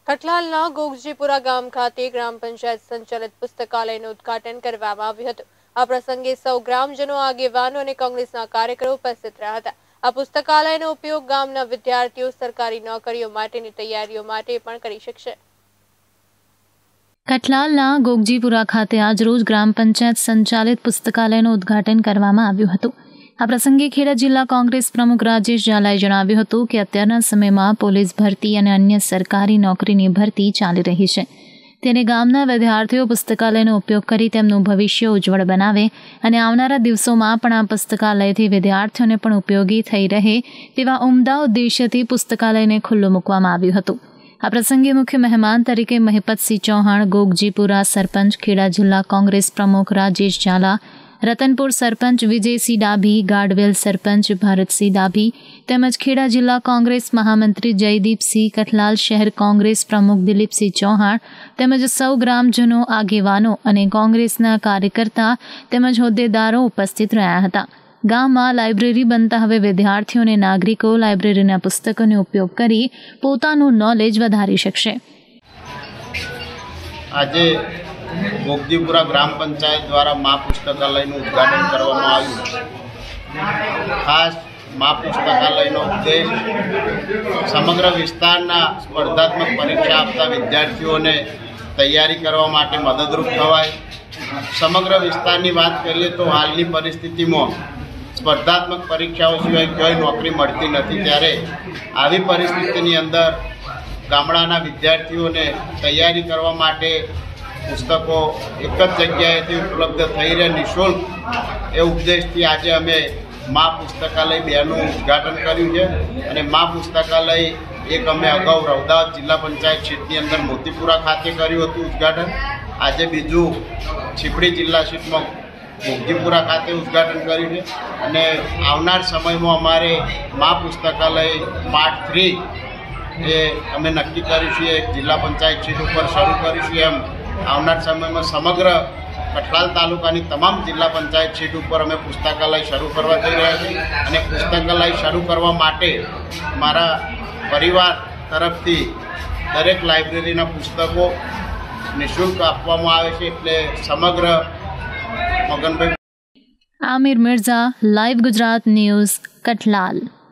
કઠલાલના ગોગજીપુરા ગામ ખાતે ગ્રામ પંચાયત સંચાલિત પુસ્તકાલયનું ઉદ્ઘાટન કરવામાં આવ્યું હતું। આ પ્રસંગે સૌ ગ્રામજનો, આગેવાનો અને કોંગ્રેસના કાર્યકરો ઉપસ્થિત રહ્યા હતા। આ પુસ્તકાલયનો ઉપયોગ ગામના વિદ્યાર્થીઓ સરકારી નોકરીઓ માટેની તૈયારીઓ માટે પણ કરી શકશે। કઠલાલના ગોગજીપુરા ખાતે આજરોજ ગ્રામ પંચાયત સંચાલિત પુસ્તકાલયનું ઉદ્ઘાટન કરવામાં આવ્યું હતું। આ પ્રસંગે ખેડા જિલ્લા કોંગ્રેસ પ્રમુખ રાજેશ ઝાલાએ જણાવ્યું હતું કે અત્યારના સમયમાં પોલીસ ભરતી અને અન્ય સરકારી નોકરીની ભરતી ચાલી રહી છે, ત્યારે ગામના વિદ્યાર્થીઓ પુસ્તકાલયનો ઉપયોગ કરી તેમનું ભવિષ્ય ઉજ્જવળ બનાવે અને આવનારા દિવસોમાં પણ આ પુસ્તકાલયથી વિદ્યાર્થીઓને પણ ઉપયોગી થઈ રહે તેવા ઉમદા ઉદ્દેશ્યથી પુસ્તકાલયને ખુલ્લું મૂકવામાં આવ્યું હતું। આ પ્રસંગે મુખ્ય મહેમાન તરીકે મહિપતસિંહ ચૌહાણ, ગોગજીપુરા સરપંચ, ખેડા જિલ્લા કોંગ્રેસ પ્રમુખ રાજેશ ઝાલા, રતનપુર સરપંચ વિજયસિંહ ડાભી, ગાડવેલ સરપંચ ભારતસિંહ ડાભી તેમજ ખેડા જિલ્લા કોંગ્રેસ મહામંત્રી જયદીપસિંહ, કઠલાલ શહેર કોંગ્રેસ પ્રમુખ દિલીપસિંહ ચૌહાણ તેમજ સૌ ગ્રામજનો, આગેવાનો અને કોંગ્રેસના કાર્યકર્તા તેમજ હોદ્દેદારો ઉપસ્થિત રહ્યા હતા। ગામમાં લાઇબ્રેરી બનતા હવે વિદ્યાર્થીઓ અને નાગરિકો લાઇબ્રેરીના પુસ્તકોનો ઉપયોગ કરી પોતાનું નોલેજ વધારી શકશે। આજે ગોગજીપુરા ગ્રામ પંચાયત દ્વારા મા પુસ્તકાલયનું ઉદ્ઘાટન કરવામાં આવ્યું। ખાસ મા પુસ્તકાલયનો ઉદ્દેશ સમગ્ર વિસ્તારના સ્પર્ધાત્મક પરીક્ષા આપતા વિદ્યાર્થીઓને તૈયારી કરવા માટે મદદરૂપ થવાય। સમગ્ર વિસ્તારની વાત કરીએ તો હાલની પરિસ્થિતિમાં સ્પર્ધાત્મક પરીક્ષાઓ સિવાય કોઈ નોકરી મળતી નથી, ત્યારે આવી પરિસ્થિતિની અંદર ગામડાના વિદ્યાર્થીઓને તૈયારી કરવા માટે પુસ્તકો એક જ જગ્યાએથી ઉપલબ્ધ થઈ રહે નિઃશુલ્ક એ ઉદ્દેશથી આજે અમે મા પુસ્તકાલય 2નું ઉદ્ઘાટન કર્યું છે। અને મા પુસ્તકાલય એક અમે અગાઉ રૌદાવત જિલ્લા પંચાયત સીટની અંદર મોતીપુરા ખાતે કર્યું હતું ઉદ્ઘાટન, આજે બીજું છીપડી જિલ્લા સીટમાં ગોગજીપુરા ખાતે ઉદ્ઘાટન કર્યું છે। અને આવનાર સમયમાં અમારે મા પુસ્તકાલય પાર્ટ 3 એ અમે નક્કી કરીશું, એક જિલ્લા પંચાયત સીટ ઉપર શરૂ કરીશું। એમ આવનાર સમયમાં સમગ્ર કઠલાલ તાલુકાની તમામ જિલ્લા પંચાયત સીટ ઉપર અમે પુસ્તકાલય શરૂ કરવા જઈ રહ્યા છીએ। અને પુસ્તકાલય શરૂ કરવા માટે મારા પરિવાર તરફથી દરેક લાઇબ્રેરીના પુસ્તકો નિઃશુલ્ક આપવામાં આવે છે, એટલે સમગ્ર મગનભાઈ આમિર મિર્ઝા, લાઈવ ગુજરાત ન્યૂઝ, કઠલાલ।